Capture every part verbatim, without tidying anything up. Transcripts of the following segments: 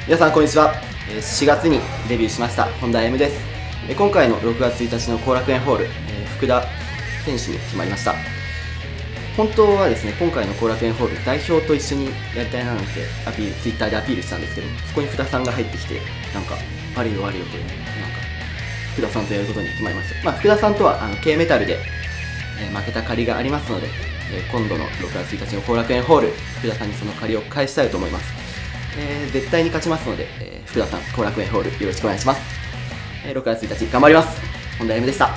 皆さんこんにちは。しがつにデビューしました本田 M です。今回のろくがつついたちの後楽園ホール、福田選手に決まりました。本当はですね、今回の後楽園ホール代表と一緒にやりたいななんてアピール、ツイッターでアピールしたんですけど、そこに福田さんが入ってきて、なんかあれよあれよと、なんか福田さんとやることに決まりました。まあ、福田さんとはあの K メタルで、えー、負けた借りがありますので、えー、今度のろくがつついたちの後楽園ホール、福田さんにその借りを返したいと思います。えー、絶対に勝ちますので、えー、福田さん、後楽園ホールよろしくお願いします。えー、ろくがつついたち頑張ります。本田 M でした。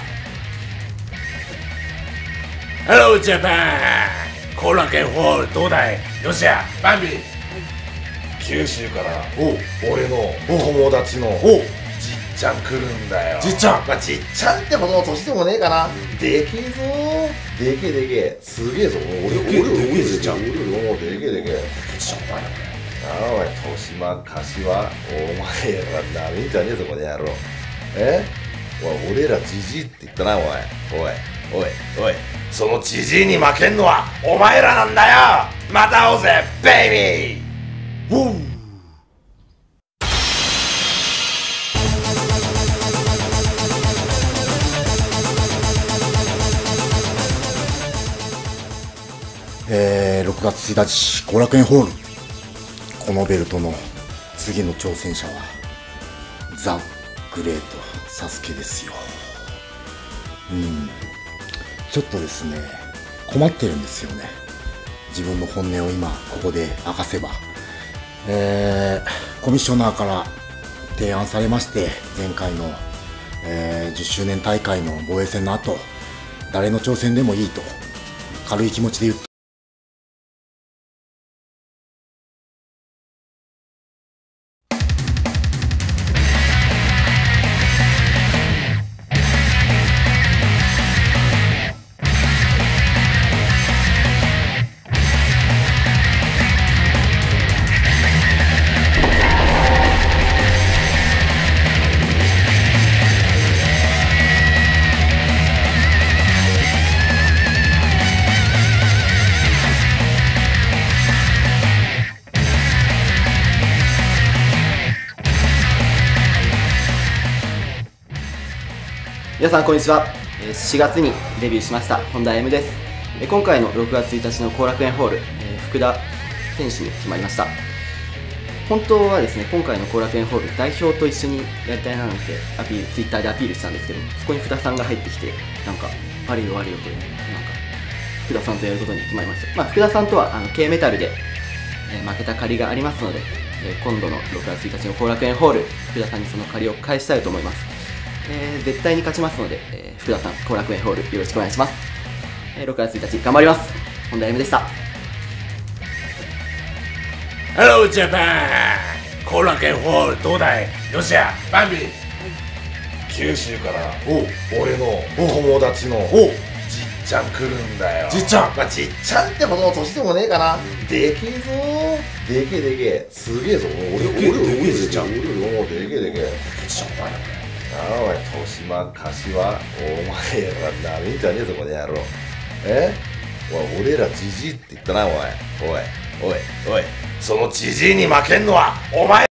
Hello Japan! 後楽園ホールどうだい？よっしゃバンビー九州から俺の友達のじっちゃん来るんだよ。 じっちゃん、 まあ、じっちゃんってほどの年でもねえかな。でけえぞー、でけえでけえ、すげえぞ。俺でけえ俺俺でけえじっちゃん、 俺俺もうでけえでけえ。 じっちゃん怖いなこれ。 ああおい、豊島柏お前らなめんじゃねえぞこの野郎。えおい、俺らじじいって言ったな。おいおいおいおい、そのじじいに負けんのはお前らなんだよ。また会おうぜベイビー。ウォーえー、ろくがつついたち後楽園ホール、このベルトの次の挑戦者はザ・グレートサスケですよ。うんちょっとですね困ってるんですよね。自分の本音を今ここで明かせば、えー、コミッショナーから提案されまして、前回の、えー、じゅっしゅうねん大会の防衛戦の後、誰の挑戦でもいいと軽い気持ちで言って皆さんこんにちは。しがつにデビューしました本田 M です。今回のろくがつついたちの後楽園ホール、福田選手に決まりました。本当はですね、今回の後楽園ホール代表と一緒にやりたいななんてアピール、ツイッターでアピールしたんですけど、そこに福田さんが入ってきて、なんかあれよあれよと、なんか福田さんとやることに決まりました。まあ、福田さんとはあの K メタルで、えー、負けた借りがありますので、えー、今度のろくがつついたちの後楽園ホール、福田さんにその借りを返したいと思います。えー、絶対に勝ちますので、えー、福田さん、後楽園ホールよろしくお願いします。えー、ろくがつついたち頑張ります。本田 M でした。 Hello Japan! 後楽園ホールどうだい？よっしゃバンビー九州から俺の友達のじっちゃん来るんだよ。 じっちゃん、 まあ、じっちゃんってほどの年でもねえかな。でけえぞー、でけえでけえ、すげえぞ。俺でけえ俺でけえじっちゃん、 俺俺もうでけえでけえ。 じっちゃん怖いなこれ。 ああおい、豊島柏お前らなめんじゃねえぞこの野郎。えおい、俺らじじいって言ったな。おいおいおいおい、そのじじいに負けんのはお前